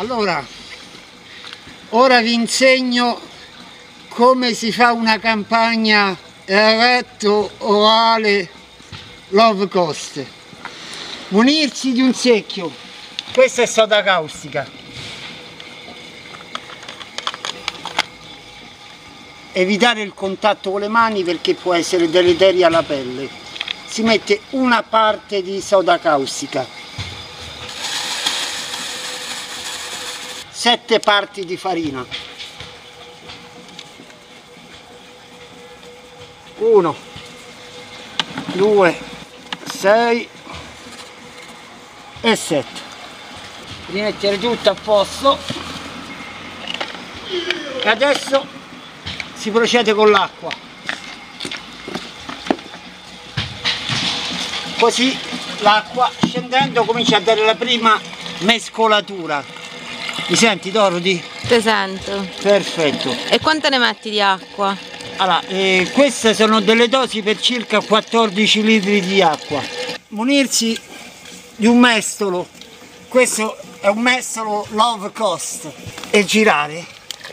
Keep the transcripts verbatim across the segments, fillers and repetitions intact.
Allora, ora vi insegno come si fa una campagna eretto ovale low cost. Munirsi di un secchio, questa è soda caustica, evitare il contatto con le mani perché può essere deleteria alla pelle. Si mette una parte di soda caustica, sette parti di farina, uno, due, sei e sette. Rimettere tutto a posto e adesso si procede con l'acqua, così l'acqua scendendo comincia a dare la prima mescolatura. Mi senti, Dorothy? Ti sento. Perfetto. E quanto ne metti di acqua? Allora, eh, queste sono delle dosi per circa quattordici litri di acqua. Munirsi di un mestolo, questo è un mestolo low cost, e girare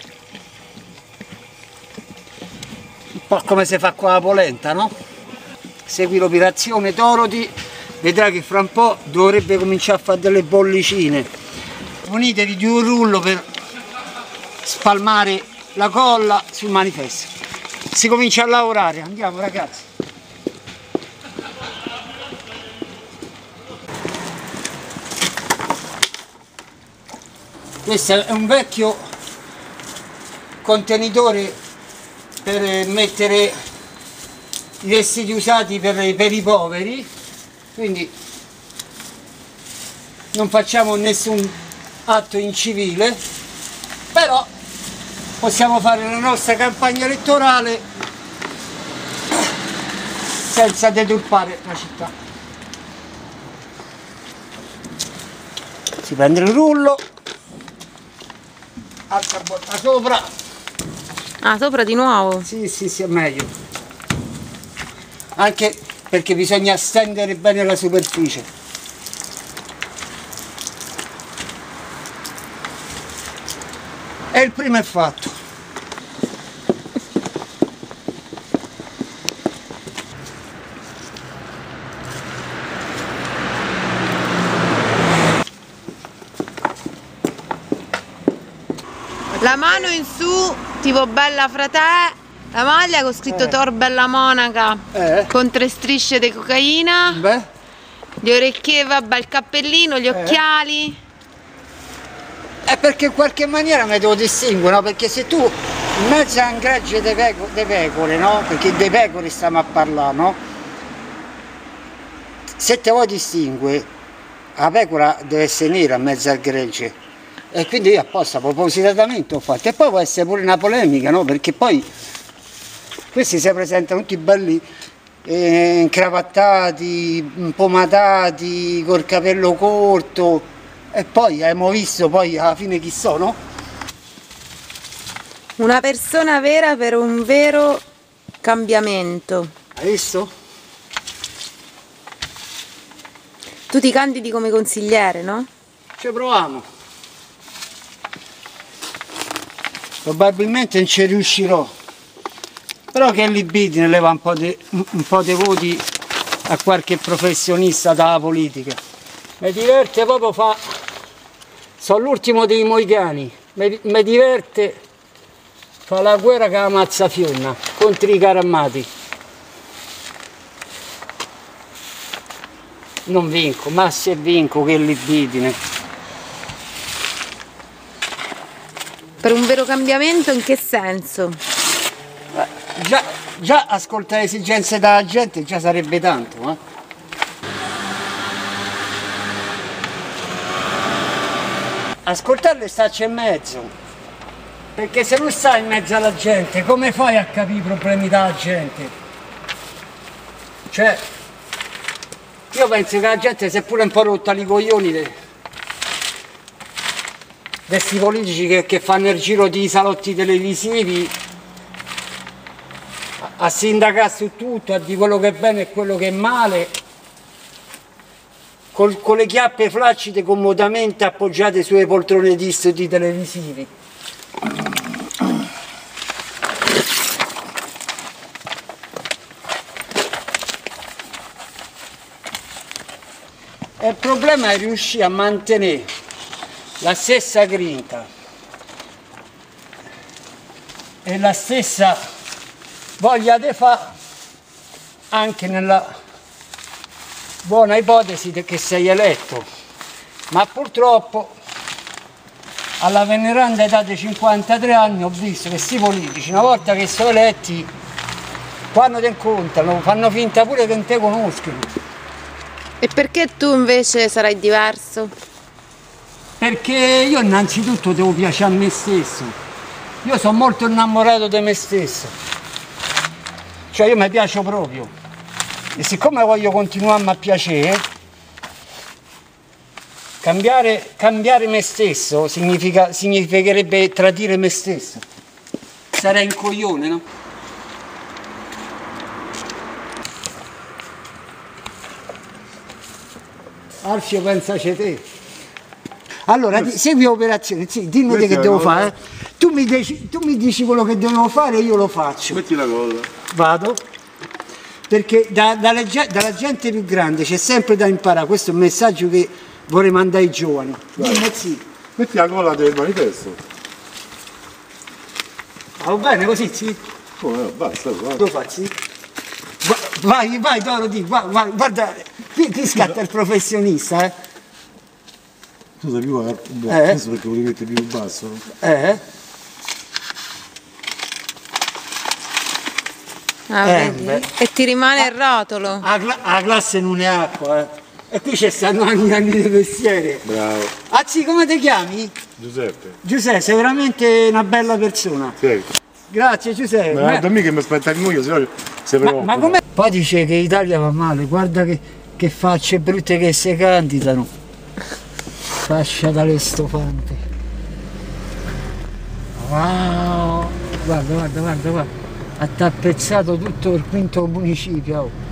un po' come si fa con la polenta, no? Segui l'operazione Dorothy, vedrai che fra un po' dovrebbe cominciare a fare delle bollicine. Munitevi di un rullo per spalmare la colla sul manifesto. Si comincia a lavorare, andiamo ragazzi. Questo è un vecchio contenitore per mettere i vestiti usati per, per i poveri, quindi non facciamo nessun atto incivile, però possiamo fare la nostra campagna elettorale senza deturpare la città. Si prende il rullo, altra botta sopra. Ah, sopra di nuovo? Sì, sì, sì, è meglio. Anche perché bisogna stendere bene la superficie. E il primo è fatto. La mano in su, tipo bella frate, la maglia con scritto eh. Tor Bella Monaca, eh. con tre strisce di cocaina, Beh. le orecchie, vabbè, il cappellino, gli occhiali. È perché in qualche maniera mi devo distinguere, no? Perché se tu in mezzo a un gregge di pecore, pecore, no? Perché dei pecore stiamo a parlare, no? Se te vuoi distinguere, la pecora deve essere nera in mezzo al gregge. E quindi io apposta, propositatamente ho fatto. E poi può essere pure una polemica, no? Perché poi questi si presentano tutti belli eh, incravattati, pomatati, col capello corto. E poi abbiamo visto poi alla fine chi sono? Una persona vera per un vero cambiamento. Hai visto? Tu ti candidi come consigliere, no? Ci proviamo. Probabilmente non ci riuscirò. Però che libidine leva un po' di un po' di voti a qualche professionista dalla politica. Mi diverte proprio fa. Sono l'ultimo dei moicani, mi, mi diverte fa la guerra che ammazza Fionna contro i carri. Non vinco, ma se vinco che libidine. Per un vero cambiamento in che senso? Eh, già, già ascoltare le esigenze della gente già sarebbe tanto, eh? Ascoltarle starci in mezzo, perché se non stai in mezzo alla gente come fai a capire i problemi della gente? Cioè, io penso che la gente si è pure un po' rotta i coglioni di questi politici che, che fanno il giro di salotti televisivi a, a sindacare su tutto, a dire quello che è bene e quello che è male. col, con le chiappe flaccide comodamente appoggiate sulle poltrone di studi televisivi. E il problema è riuscire a mantenere la stessa grinta e la stessa voglia di fare anche nella buona ipotesi che sei eletto, ma purtroppo alla veneranda età di cinquantatré anni ho visto che questi politici una volta che sono eletti, quando ti incontrano fanno finta pure che non te conoscono. E perché tu invece sarai diverso? Perché io innanzitutto devo piacere a me stesso, io sono molto innamorato di me stesso, cioè io mi piaccio proprio e siccome voglio continuarmi a piacere, cambiare, cambiare me stesso significa, significherebbe tradire me stesso, sarei un coglione, no? Alfio, pensaci te. Allora, ti, segui l'operazione, sì, dimmi te che devo fare. Eh. Tu, mi dici, tu mi dici quello che devo fare e io lo faccio. Metti la colla. Vado. Perché da, dalle, dalla gente più grande c'è sempre da imparare. Questo è un messaggio che vorrei mandare ai giovani. Dimmi sì. Metti la colla del manifesto. Va bene così, sì? Oh, no, basta, vai. Lo faccio, sì? Vai, vai, Dorothy, guarda, guarda, qui, qui scatta il professionista, eh? Tu sei più alto, beh, Eh? adesso perché volevi mettere più basso. Eh? Ah, Eh, vedi? beh. E ti rimane il rotolo. La, cla- la classe non è acqua, eh? E qui ci stanno anni anni di mestiere. Bravo. Azzi, come ti chiami? Giuseppe. Giuseppe, sei veramente una bella persona. Sì. Grazie Giuseppe. Ma guarda me che mi aspetta il muoio, se no si ma, preoccupa. ma com'è? Poi dice che l'Italia va male, guarda che, che facce brutte che si candidano. Fascia dalle stofante. Wow! Guarda, guarda, guarda, guarda. Ha tappezzato tutto il quinto municipio. Oh.